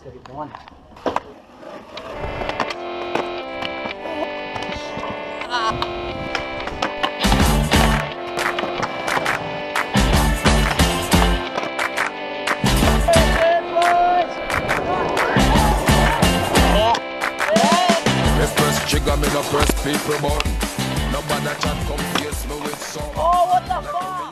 Let's get it going. Press trigger, me no press people button. Nobody chat come face me with some. Oh, what the fuck?